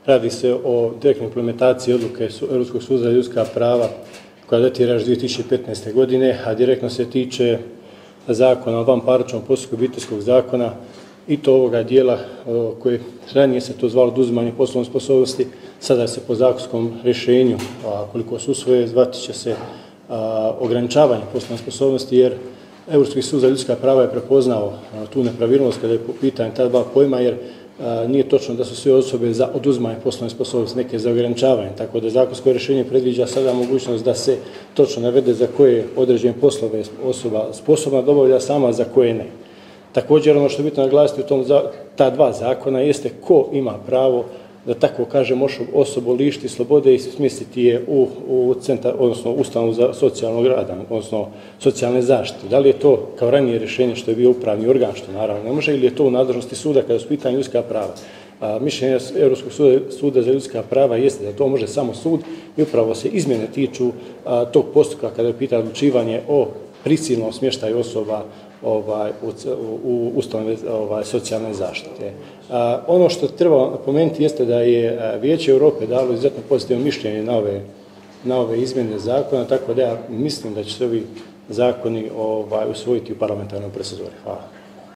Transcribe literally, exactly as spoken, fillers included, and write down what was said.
Radi se o direktnoj implementaciji odluke Europskog suda za ljudska prava koja datira još dvije tisuće petnaeste. godine, a direktno se tiče zakona o vanparničnom postupku obiteljskog zakona i to ovoga dijela koje ranije se to zvalo oduzimanje poslovne sposobnosti, sada se po zakonskom rješenju, a koliko se usvoje, zvati će se a, ograničavanje poslovne sposobnosti, jer Europski sud za ljudska prava je prepoznao a, tu nepravilnost kada je po pitanju ta dva pojma, jer a, nije točno da su sve osobe za oduzimanje poslovne sposobnosti, neke za ograničavanje, tako da zakonsko rješenje predviđa sada mogućnost da se točno navede za koje određene poslove osoba sposobna da obavlja sama, za koje ne. Također, ono što je bitno naglasiti u tom, ta dva zakona jeste ko ima pravo da tako kažem osobu lišiti slobode i smjestiti je u, u centar, odnosno ustanovu za socijalnog rada, odnosno socijalne zaštite. Da li je to kao ranije rješenje što je bio upravni organ, što naravno ne može, ili je to u nadležnosti suda kada su pitanje ljudska prava. A, mišljenje Europskog suda, suda za ljudska prava jeste da to može samo sud i upravo se izmjene tiču a, tog postupka kada je pitanje odlučivanje o prisilnom smještaju osoba ovaj, u, u ustanove ovaj, socijalne zaštite. A, ono što treba napomenuti jeste da je Vijeće Europe dalo izuzetno pozitivno mišljenje na ove, na ove izmjene zakona, tako da ja mislim da će se ovi zakoni ovaj, usvojiti u parlamentarnoj proceduri. Hvala.